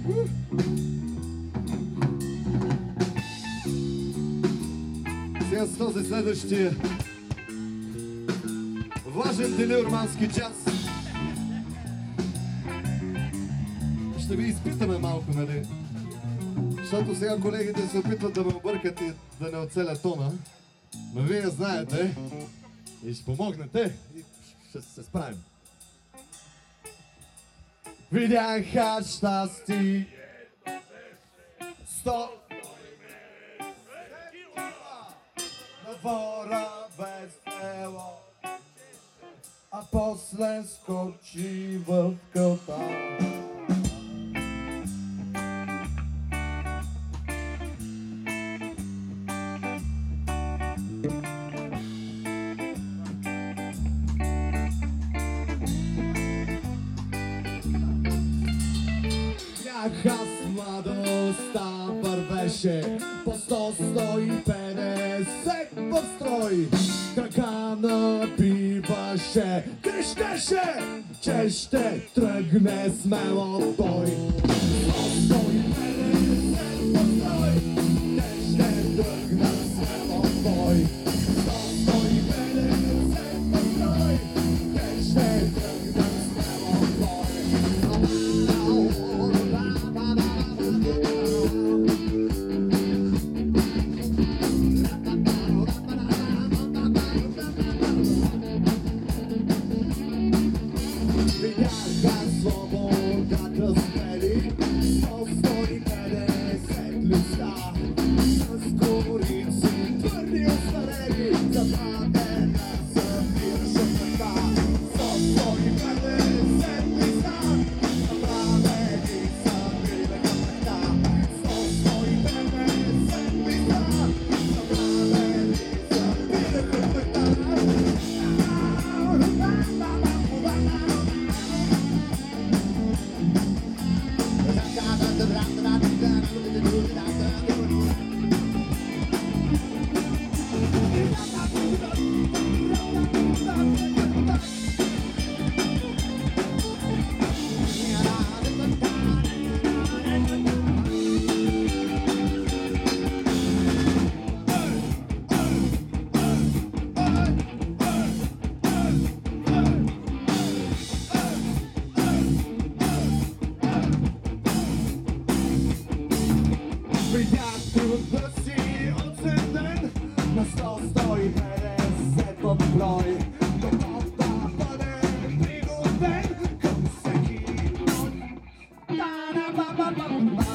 Сега с този следващия важен делиормански час ще ви изпитаме малко, нали? Защото сега колегите се опитват да ме объркат и да не оцелят тона. Но вие знаете и ще помогнете и ще се справим. Видяха щастие 100 на Втора без тело, а после скочи в кълта. Аз младостта вървеше по 100-150 в строй. Крака набиваше, крещеше, че ще тръгне смело той. 100-150 в строй, че ще тръгне смело той. 100-150 в строй, че ще тръгне смело той. Свободата смели 150 листа с корици твърди остарели, забравена събираш от ръка. 150 листа забравени събирах от ръка. 150 листа забравени събирах от ръка. Видях труда си оценен на 100-150 в брой. Готов да бъде пригоден към всеки род.